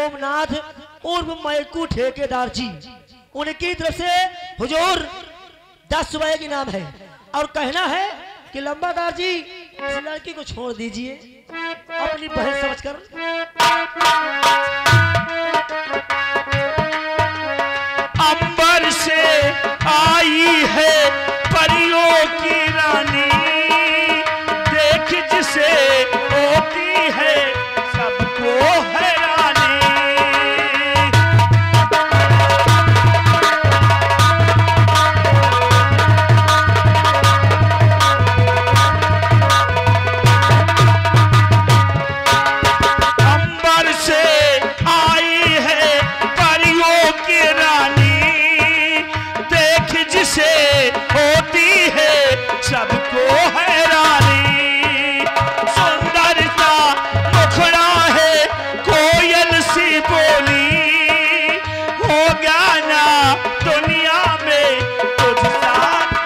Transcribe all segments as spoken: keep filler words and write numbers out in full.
ओमनाथ उर्फ मैकू ठेकेदार जी, उनकी तरफ से हुजूर दस रुपए की नाम है। और कहना है कि लंबादार जी इस लड़की को छोड़ दीजिए अपनी बहन समझकर। अंबर से आई है परियों की रानी, देख जिसे होती है सबको हैरानी। अंबर से आई है परियों की रानी, देख जिसे होती है सबको हैरानी। सुंदरता मुखड़ा है कोयल सी बोली, हो गाना दुनिया में तुझसा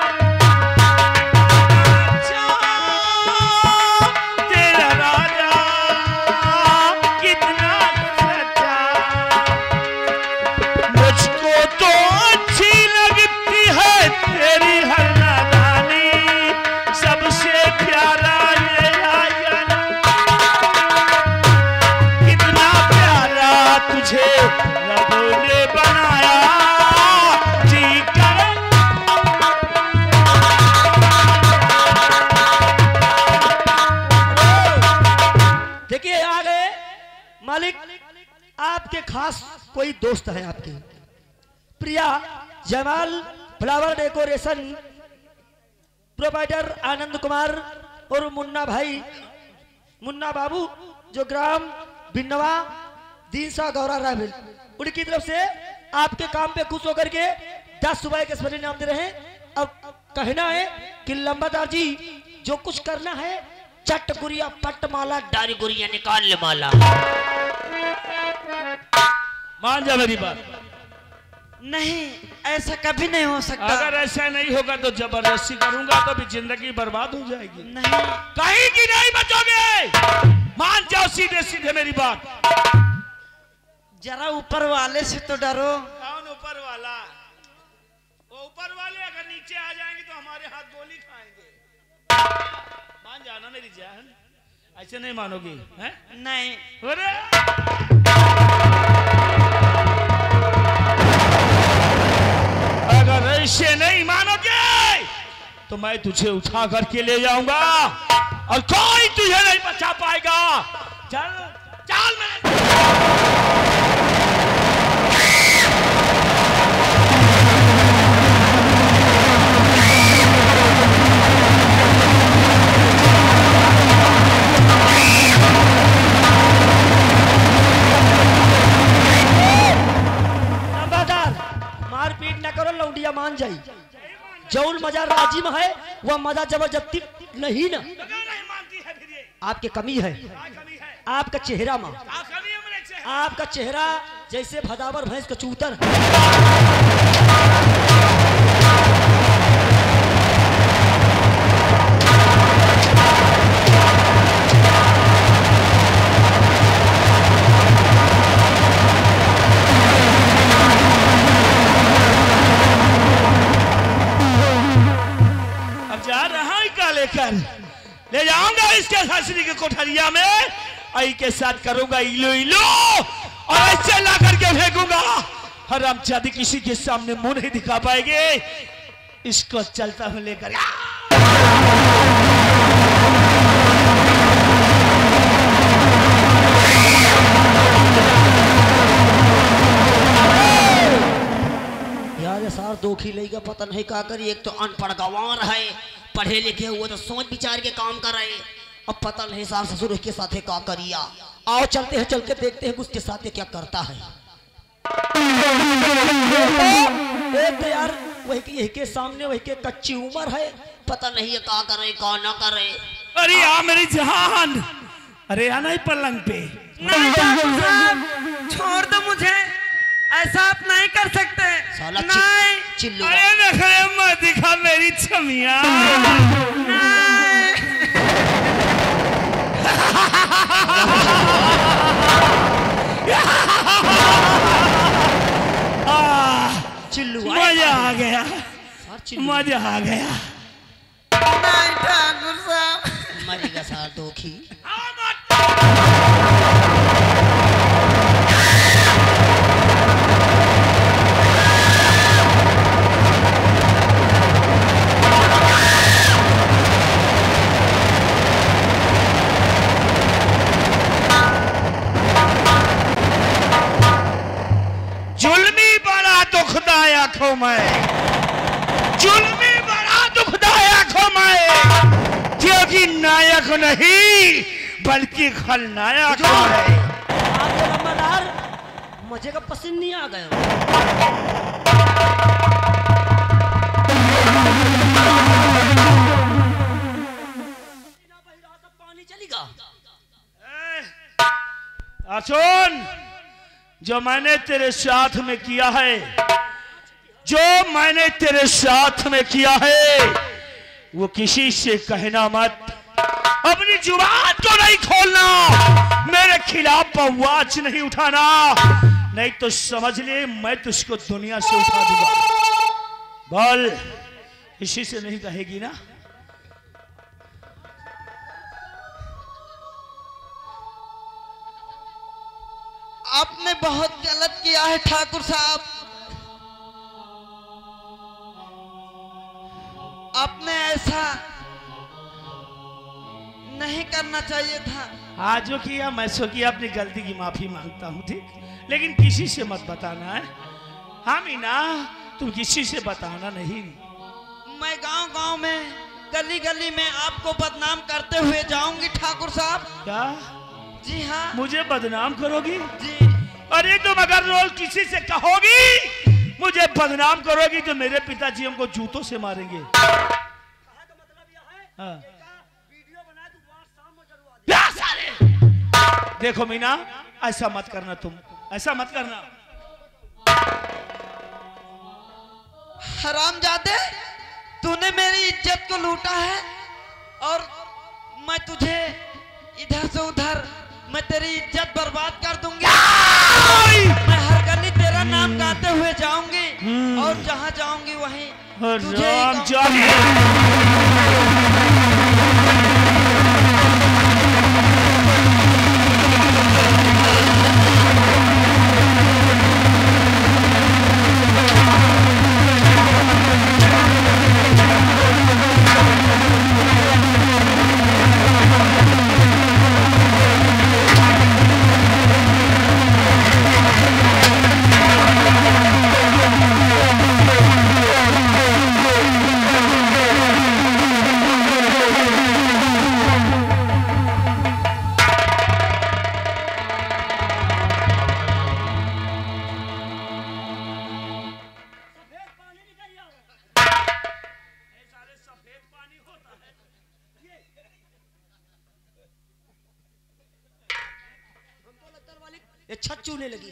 तेरा राजा कितना सच्चा। मुझको तो अच्छी लगती है तेरी हर नादानी, सबसे प्यारा ये आयन, कितना प्यारा तुझे रब ने बनाया। जी कर देखिए आ गए मालिक, आपके खास कोई दोस्त है आपके, Priya Jamal flower decoration provider Anand Kumar और मुन्ना भाई मुन्ना बाबू जो ग्राम बिन्नवा दीनसा गौरा रावल, उनकी तरफ से आपके काम पे खुश होकर के दस रुपए के स्मरण नाम दे रहे हैं। अब कहना है कि लंबादार जी जो कुछ करना है चट गुरिया पट माला डारी गुरिया निकाल ले माला। मान जा मेरी बात। नहीं, ऐसा कभी नहीं हो सकता। अगर ऐसा नहीं होगा तो जबरदस्ती करूंगा तो भी जिंदगी बर्बाद हो जाएगी। नहीं, कहीं की नहीं बचोगे। मान जाओ सीधे सीधे मेरी बात। जरा ऊपर वाले से तो डरो। कौन ऊपर वाला? वो ऊपर वाले अगर नीचे आ जाएंगे तो हमारे हाथ गोली खाएंगे। मान जाना मेरी जान, ऐसे नहीं मानोगी हैं? नहीं, अरे अगर ऐसे नहीं मानोगे तो मैं तुझे उठा करके ले जाऊंगा और कोई तुझे नहीं बचा पाएगा। चल चल मेरे। मारपीट न करो, लौंडिया मान जाई। जौल मजा राजी में है वह मजा जबरदस्ती नहीं ना। आपके कमी है आपका चेहरा में, आपका चेहरा जैसे भदावर भैंस का चूतर। लेकर ले जाऊंगा इसके हंसनी के कोठरिया में, आई के साथ करूंगा इलो इलो और ऐसे ला करके फेंकूंगा। हरामजादी किसी के सामने मुंह नहीं दिखा पाएंगे। इसको चलता हूं लेकर। यार सार दो खिलेगा पता नहीं का करी। एक तो अनपढ़ गंवार है, पढ़े लिखे हुए तो सोच विचार के काम कर रहे, अब पता नहीं सार ससुर के साथ का करिया। आओ चलते हैं, चल के देखते हैं उसके साथ क्या करता है। एक तो यार वही के, यही के सामने वही के कच्ची उम्र है, पता नहीं है का करे का ना करे। अरे आ मेरी जान, अरे आना ही पलंग पे। नहीं साहब, छोड़ दो मुझे, ऐसा आप नहीं कर सकते। साला नहीं, चिल्लू अरे नखरे मत दिखा मेरी छमिया। नहीं। मजा आ गया, सर चिल्लू। मजा आ गया। नहीं ठाकुर साहब, मरेगा सर दोखी। जुल्मी बड़ा दुखदाई आंखों में, जुल्मी बड़ा दुखदाई आंखों में, क्योंकि नायक नहीं बल्कि खलनायक है। आपके नंबरदार मुझे का पसंद नहीं आ गया। पानी चलेगा। सुन, जो मैंने तेरे साथ में किया है, जो मैंने तेरे साथ में किया है, वो किसी से कहना मत, अपनी जुबान को नहीं खोलना, मेरे खिलाफ आवाज नहीं उठाना, नहीं तो समझ ले मैं तुझको दुनिया से उठा दूंगा। बोल, किसी से नहीं कहेगी ना? आपने बहुत गलत किया है ठाकुर साहब, आपने ऐसा नहीं करना चाहिए था। आज जो किया मैं सो किया, अपनी गलती की माफी मांगता हूँ, ठीक? लेकिन किसी से मत बताना है। हाँ मीना, तुम किसी से बताना नहीं। मैं गांव गांव में, गली गली में आपको बदनाम करते हुए जाऊंगी ठाकुर साहब। क्या? जी हाँ। मुझे बदनाम करोगी? जी। अरे तुम अगर रोज किसी से कहोगी मुझे बदनाम करोगी तो मेरे पिताजी हमको जूतों से मारेंगे। हाँ। देखो मीना, ऐसा मत करना, तुम ऐसा मत करना। हरामजादे, तूने मेरी इज्जत को लूटा है और मैं तुझे इधर से उधर, मैं तेरी इज्जत बर्बाद कर दूंगी। मैं हर गली तेरा नाम गाते हुए जाऊंगी और जहां जाऊंगी वहीं तुझे ही कहूंगी। ये छच्चूने लगी।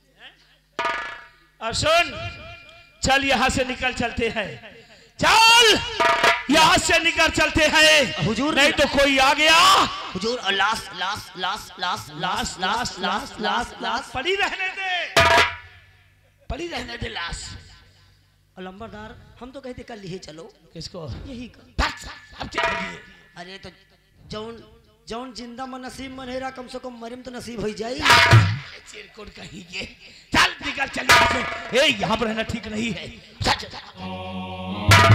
और सुन, चल यहाँ से निकल चलते हैं, चल यहाँ से निकल चलते हैं। हुजूर, नहीं तो कोई आ गया। हुजूर, लाश लाश लाश लाश लाश लाश लाश लाश लाश पड़ी रहने दे, पड़ी रहने दे लाश। अलंबरदार, हम तो कहते कल ही चलो। किसको? यही कर। अब क्या होगी? अरे तो जौन जौन जिंदा में नसीब में हेरा, कम से कम मरिम तो नसीब हो जाए। चिरकुट कहीं के, चल निकल चल यहाँ से। ए, यहाँ पर रहना ठीक नहीं है। चल, चल, चल।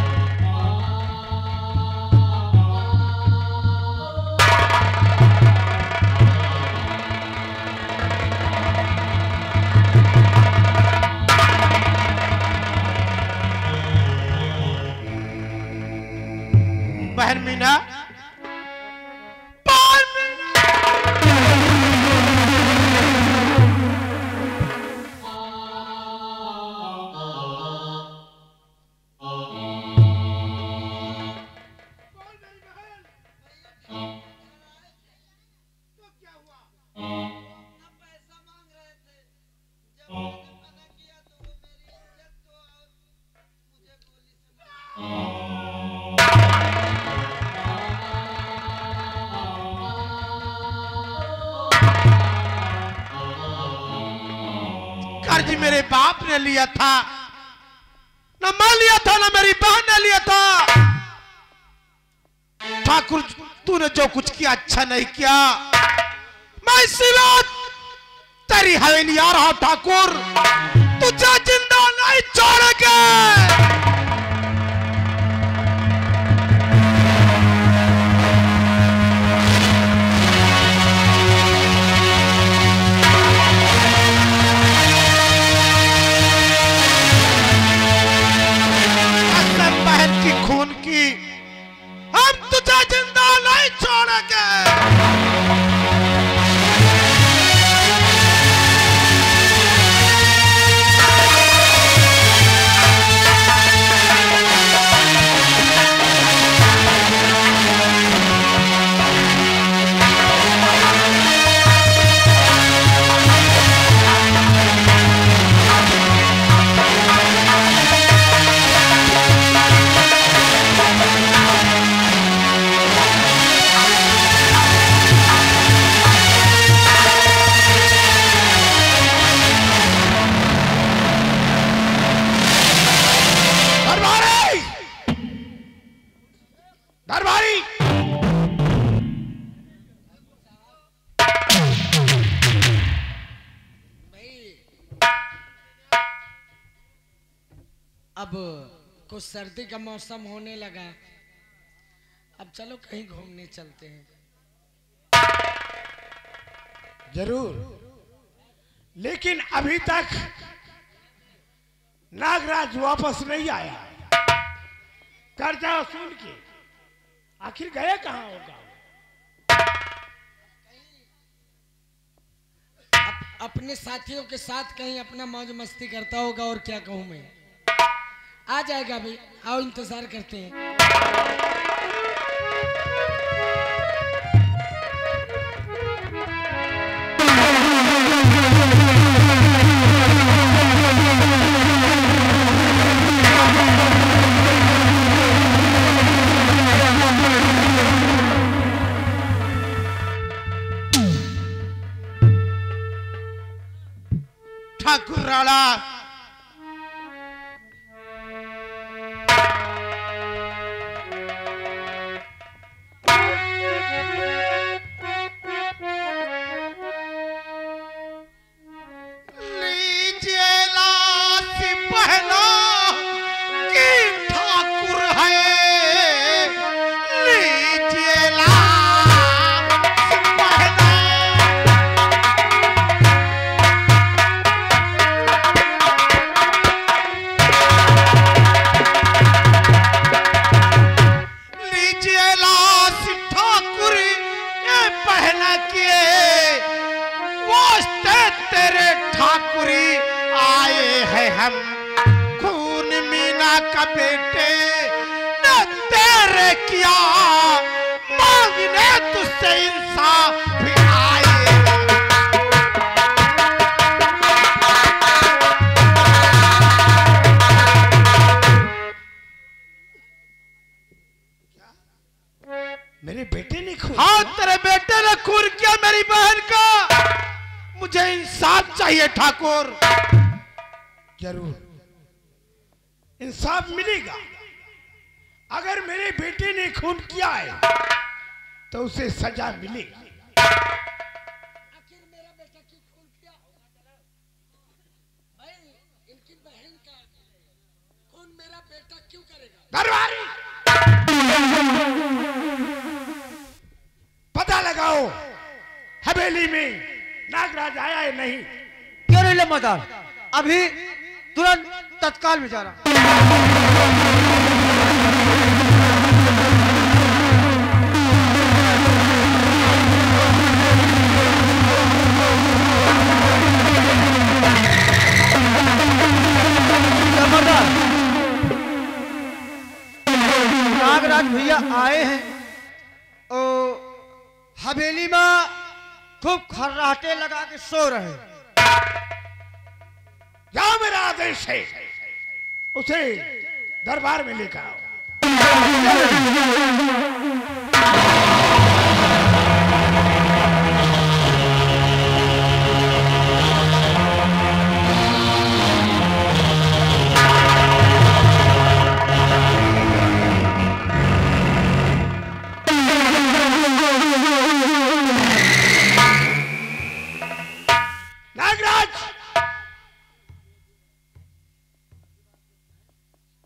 बहन मीना, कर्ज मेरे बाप ने लिया था, मेरी बहन ने लिया था। ठाकुर तूने जो कुछ किया अच्छा नहीं किया। मैं इसी बात तेरी हवेली आ रहा ठाकुर, तुझे जिंदा नहीं छोड़ेंगे। खून की हम तुझे जिंदा नहीं छोड़ेंगे। अब कुछ सर्दी का मौसम होने लगा, अब चलो कहीं घूमने चलते हैं। जरूर, लेकिन अभी तक नागराज वापस नहीं आया। कर्जा वसूल के आखिर गए कहाँ होगा? अप, अपने साथियों के साथ कहीं अपना मौज मस्ती करता होगा, और क्या कहूं मैं। आ जाएगा भाई, आओ इंतजार करते हैं। ठाकुर राणा, का बेटे न तेरे किया, मांगने तुझसे इंसाफ भी आए। मेरे बेटे ने खून? हाँ, तेरे बेटे ने खून किया मेरी बहन का। मुझे इंसाफ चाहिए ठाकुर। जरूर इंसाफ मिलेगा। अगर मेरे बेटे ने खून किया है तो उसे सजा मिलेगी। आखिर मेरा बेटा क्यों खून किया भाई? इनकी बहन का खून मेरा बेटा क्यों करेगा? दरबारी, पता लगाओ हवेली में नागराज आया है नहीं। क्यों नहीं लम्बादार? अभी तुरंत तत्काल में जा रहा। नागराज भैया आए हैं और हवेली में खूब खर्राटे लगा के सो रहे। जाओ, मेरा आदेश है, उसे दरबार में लेकर आओ।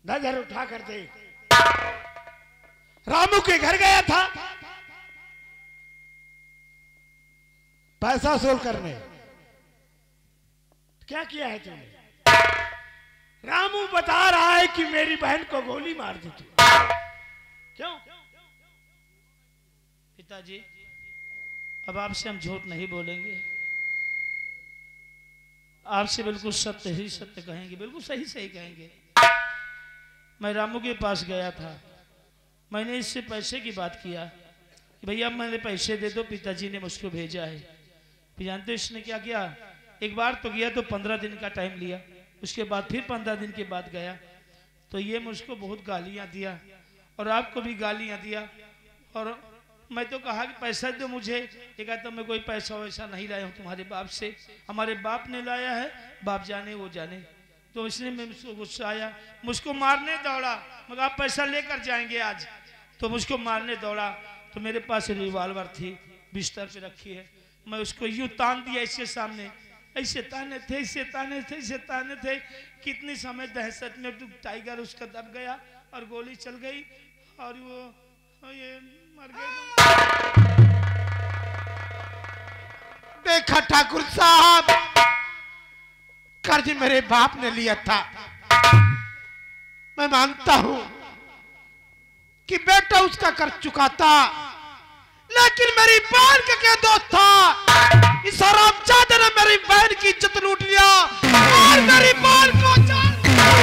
नजर उठा कर देख, रामू के घर गया था पैसा वसूल करने। क्या किया है तुमने? रामू बता रहा है कि मेरी बहन को गोली मार दी तू। क्यों? पिताजी, अब आपसे हम झूठ नहीं बोलेंगे, आपसे बिल्कुल सत्य ही सत्य कहेंगे, बिल्कुल सही सही कहेंगे। मैं रामू के पास गया था, मैंने इससे पैसे की बात किया कि भैया मैंने पैसे दे दो, पिताजी ने मुझको भेजा है। फिर जानते हो इसने क्या किया? एक बार तो गया तो पंद्रह दिन का टाइम लिया, उसके बाद फिर पंद्रह दिन के बाद गया तो ये मुझको बहुत गालियां दिया और आपको भी गालियां दिया। और मैं तो कहा कि पैसा दो मुझे, ये कहता मैं कोई पैसा वैसा नहीं लाया हूँ तुम्हारे बाप से, हमारे बाप ने लाया है, बाप जाने वो जाने। तो इसलिए मैं मुझको गुस्सा आया, मुझको मारने दौड़ा, मगर आप पैसा लेकर जाएंगे आज, तो मुझको मारने दौड़ा। तो मेरे पास रिवॉल्वर थी, बिस्तर पे रखी है, मैं उसको यूं तान दिया इसके सामने, ऐसे ताने थे ऐसे ताने थे ऐसे ताने थे। कितनी समय दहशत में तो टाइगर उसका दब गया और गोली चल गई और वो ये मर गया। देखा ठाकुर साहब, कर्ज मेरे बाप ने लिया था। मैं मानता हूं कि बेटा उसका कर्ज चुकाता, लेकिन मेरी बहन का क्या दोस्त था? इस हरामजादे ने मेरी बहन की इज्जत लूट लिया और मेरी बहन को जान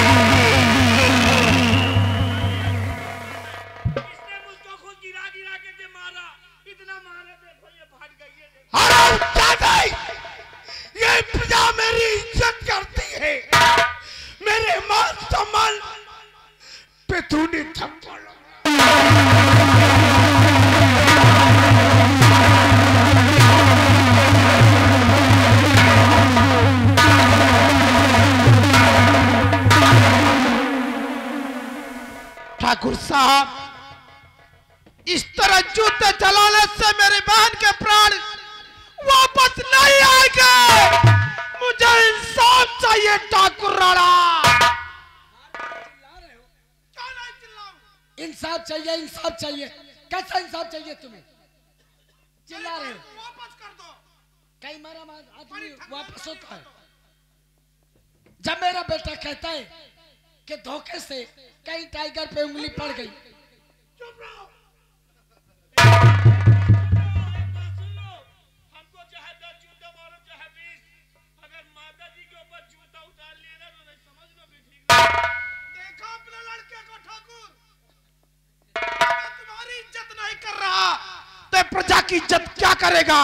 इसने मुझको खुद गिरा गिरा के दे मारा, इतना मारा देखो ये फाट गई है। हरामजादे, ये प्रजा मेरी इज्जत करती है, मेरे मान सम्मान पे तूने थप्पड़ ठाकुर साहब, इस तरह जूते चलाने से मेरी बहन के प्राण वापस नहीं आएंगे। मुझे इंसाफ चाहिए ठाकुर राणा। इंसाफ चाहिए, इंसाफ चाहिए, कैसा इंसाफ चाहिए तुम्हें? चिल्ला रहे हो? वापस कर दो। कई मारा आदमी वापस होता है। जब मेरा बेटा कहता है कि धोखे से कहीं टाइगर पे उंगली पड़ गई, चुप रहो। हमको चाहे दस जूते मारो चाहे बीस, अगर माता जी के ऊपर जूता उतार लिए ना तो नहीं समझ लो भी ठीक। देखा अपने लड़के को ठाकुर, मैं तुम्हारी इज्जत नहीं कर रहा तो प्रजा की इज्जत क्या करेगा?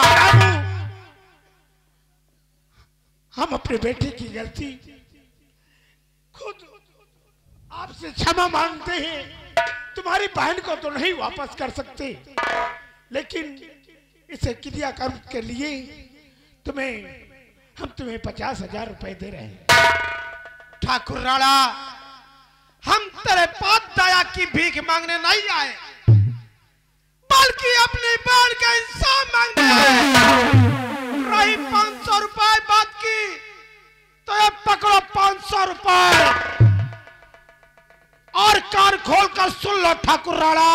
हम अपने बेटे की गलती खुद आपसे क्षमा मांगते हैं। तुम्हारी बहन को तो नहीं वापस कर सकते, लेकिन इसे क्रियाकर्म के लिए तुम्हें हम तुम्हें पचास हजार रुपए दे रहे हैं। ठाकुर राणा, हम तेरे पास दया की भीख मांगने नहीं आए, बल्कि अपनी बहन का इंसाफ मांगने आए। रही पांच सौ रुपए बात की तो ये पकड़ो पांच सौ रुपए और कान खोल कर सुन लो ठाकुर राणा,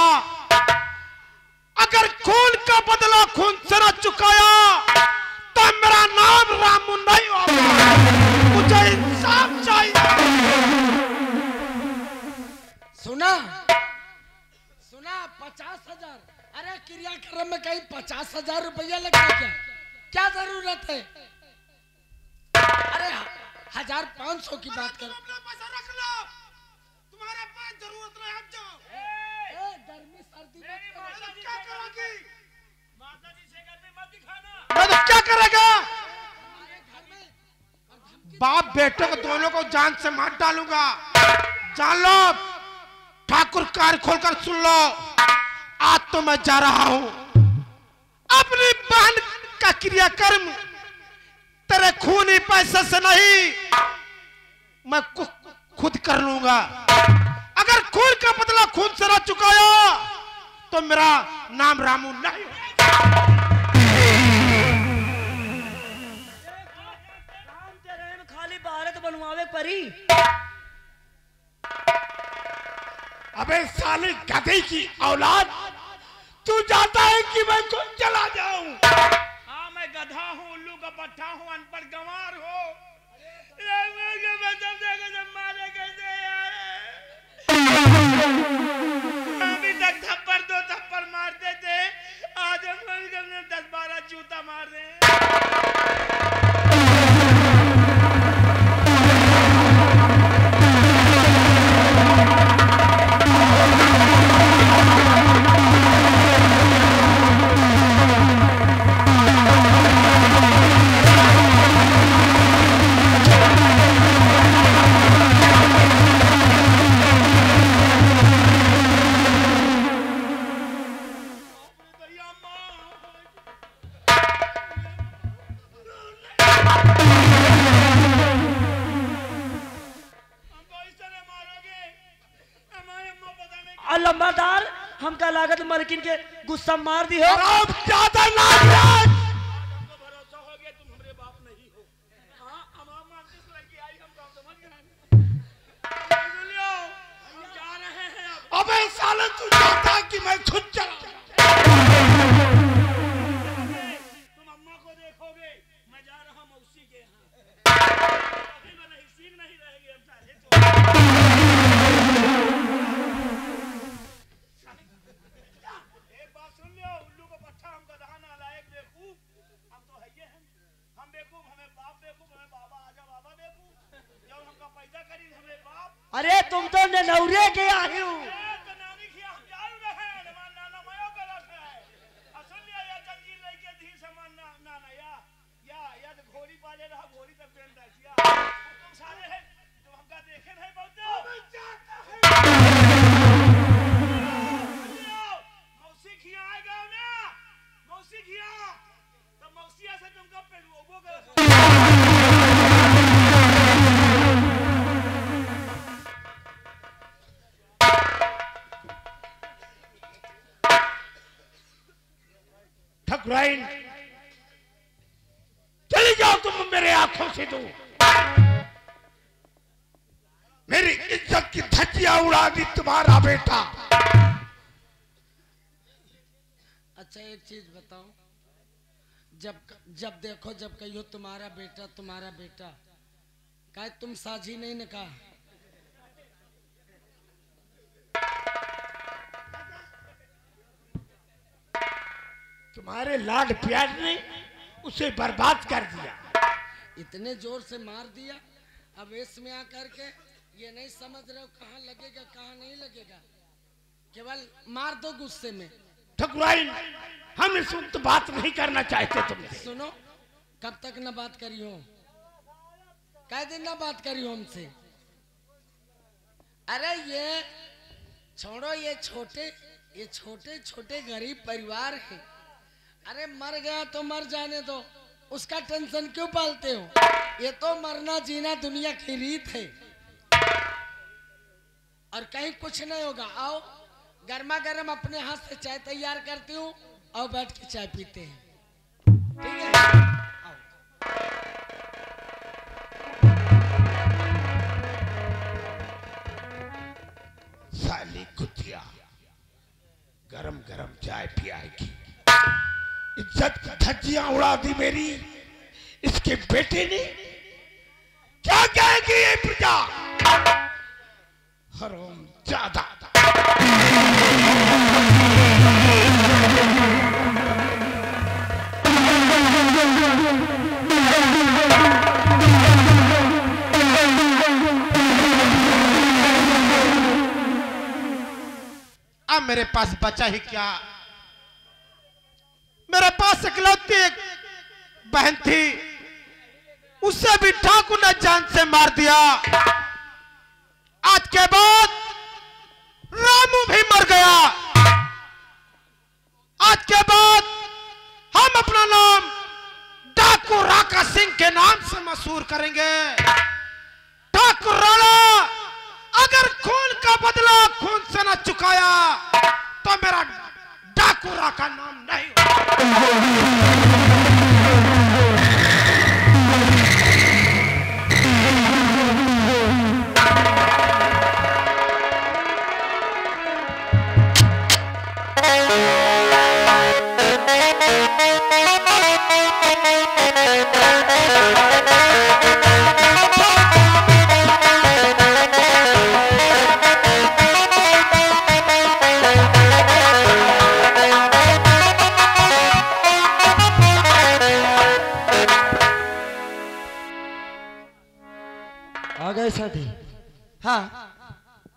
अगर खून का बदला खून से न चुकाया तो मेरा नाम रामू नहीं होगा। मुझे इंसाफ चाहिए। सुना सुना पचास हजार, अरे क्रियाक्रम में कहीं पचास हजार रुपया लगता क्या? क्या जरूरत है? अरे हजार पाँच सौ की बात कर। अपना पैसा रख लो, तुम्हारे पास जरूरत नहीं। हम जाओ। ए, गर्मी सर्दी मत करो। क्या करोगी? माता जी से घर में मत दिखाना। मैं तो क्या करेगा? हमारे घर में और धमकी बाप बेटे को दोनों को जान से मार डालूंगा। जान लो ठाकुर, कार खोलकर सुन लो, आज तो मैं जा रहा हूं। अपनी बहन का क्रियाकर्म तेरे खूनी पैसे से नहीं, मैं खुद कर लूंगा। अगर खून का बदला खून से ना चुकाया तो मेरा नाम रामू नहीं। खाली भारत बनवावे परी। अबे साले गधे की औलाद, तू चाहता है कि मैं खुद चला जाऊं? हाँ मैं गधा हूँ, उल्लू का पट्टा हूँ, अनपढ़ गंवार हूँ। मारे कैसे अभी तक थप्पड़ दो थप्पड़ मारते थे, आज हम दस बारह जूता मार रहे हैं। लंबादार हमका लागत मरकिन के गुस्सा मार दी हो। अब ज्यादा नाराज हमको भरोसा हो गया तुम हमारे बाप नहीं हो। हाँ हम आप मानते इस लड़की आई हम काम समझ गए। सुन लो हम जा रहे हैं अब। अबे साले तू चाहता है कि मैं खुद चला? तुम अम्मा को देखोगे, मैं जा रहा मौसी के यहाँ। अभी मैं नहीं सीख नहीं रहेगी हम सारे तो। एक बात सुन लो, उल्लू को पट्टा हम गधा नालायक बेवकूफ, हम तो है ये हैं। हम बेवकूफ, हमें बाप बेवकूफ, हमें बाबा आजा बाबा बेवकूफ। जब हमका पैदा करी हमें बाप। अरे तुम तो ननौरे के आई हो। तो नानी की हम जान रहे हैं, हमारा नाना मयो गलत है। और सुन लिया या जंजीर लेके धीर से मानना नाना या या या तो घोड़ी पाले रहा, घोड़ी तक पेन दस या तुम सारे हैं, तुम हमका देखे नहीं बहुत। मौसी खिया आएगा ना, मौसी खिया तो मौसिया से तुमका पेलवो गलत। ठकुराइन चली जाओ तुम मेरे आंखों से दूर। मेरी इज्जत की धज्जियां उड़ा दी तुम्हारा बेटा। अच्छा एक चीज बताओ, जब जब देखो जब कहियो तुम्हारा बेटा तुम्हारा बेटा, क्या तुम साझी नहीं ने कहा? तुम्हारे लाड प्यार ने उसे बर्बाद कर दिया। इतने जोर से मार दिया, अब इसमें आकर के ये नहीं समझ रहे हो कहाँ लगेगा कहाँ नहीं लगेगा, केवल मार दो गुस्से में। ठकुराइन हम इस वक्त बात नहीं करना चाहते तुमसे। सुनो, कब तक न बात करी हो? कै दिन न बात करी हो हमसे? अरे ये छोड़ो, ये छोटे ये छोटे छोटे गरीब परिवार हैं। अरे मर गया तो मर जाने दो, उसका टेंशन क्यों पालते हो? ये तो मरना जीना दुनिया की रीत है और कहीं कुछ नहीं होगा। आओ गर्मा गर्म अपने हाथ से चाय तैयार करती हूँ, आओ बैठ के चाय पीते हैं, ठीक है? आओ। साली कुतिया गरम गरम चाय पियाएगी, इज्जत की धज्जियां उड़ा दी मेरी। इसके बेटे ने क्या कहेगी ये प्रजा? हराम ज्यादा। अब मेरे पास बचा ही क्या? मेरे पास इकलौती एक बहन थी, उसे भी ठाकुर ने जान से मार दिया। आज के बाद रामू भी मर गया। आज के बाद हम अपना नाम ठाकुर राका सिंह के नाम से मशहूर करेंगे। ठाकुर राणा अगर खून का बदला खून से न चुकाया तो मेरा ठाकुर राका नाम नहीं होगा।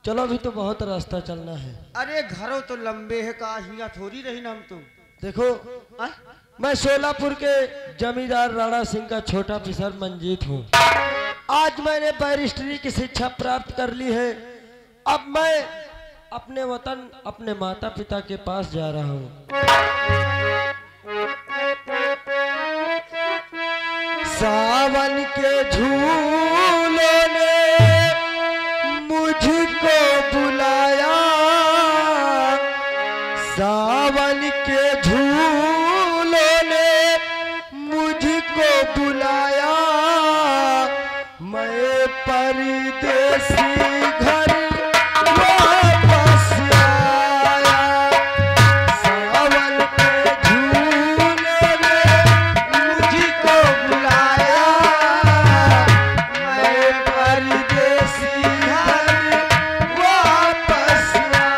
चलो अभी तो बहुत रास्ता चलना है। अरे घरों तो लंबे है का हिया थोड़ी रही ना हम तुम। देखो आ? मैं सोलापुर के जमींदार राणा सिंह का छोटा पिसर मंजीत हूँ। आज मैंने बैरिस्ट्री की शिक्षा प्राप्त कर ली है। अब मैं अपने वतन अपने माता पिता के पास जा रहा हूँ। सावन के झूलों ने मुझको बुलाया, सावन के झूलों ने मुझको बुलाया, मैं परदेसी घर वापस आया। सावन के झूलों ने मुझको बुलाया, मैं परदेसी घर वापस आया।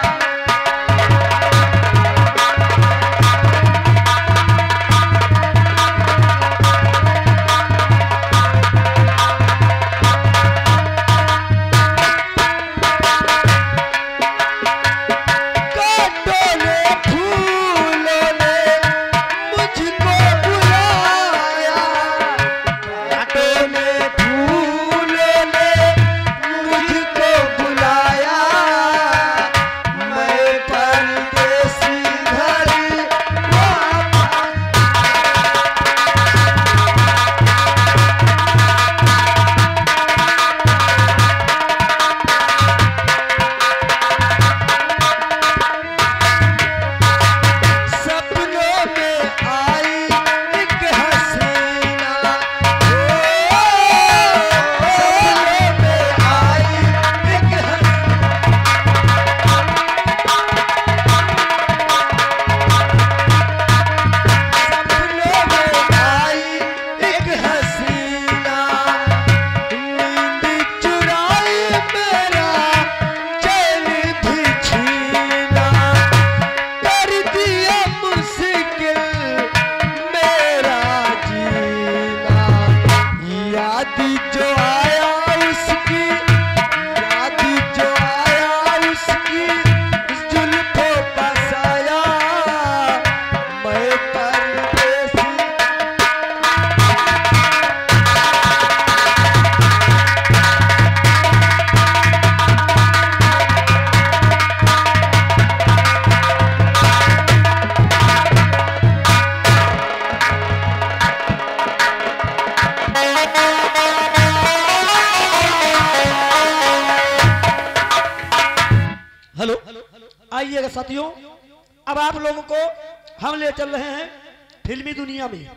हेलो आइएगा साथियों, अब आप लोगों को हम ले चल रहे हैं फिल्मी दुनिया में।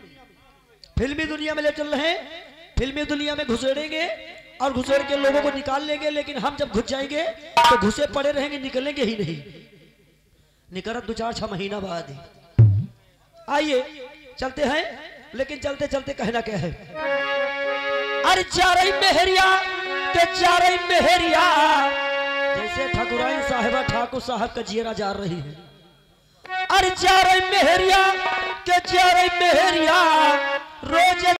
फिल्मी दुनिया में ले चल रहे हैं, फिल्मी दुनिया में घुसेड़ेंगे और घुसेड़ के लोगों को निकाल लेंगे। लेकिन हम जब घुस जाएंगे तो घुसे पड़े रहेंगे, निकलेंगे ही नहीं। निकल दो चार छह महीना बाद ही। आइए चलते हैं, लेकिन चलते चलते कहना क्या है। अरे चारई मेहरिया के चारई मेहरिया, जैसे ठाकुराइन साहिबा ठाकुर साहब का जियरा जा रही है। अरे चारई मेहरिया के चारई मेहरिया रोज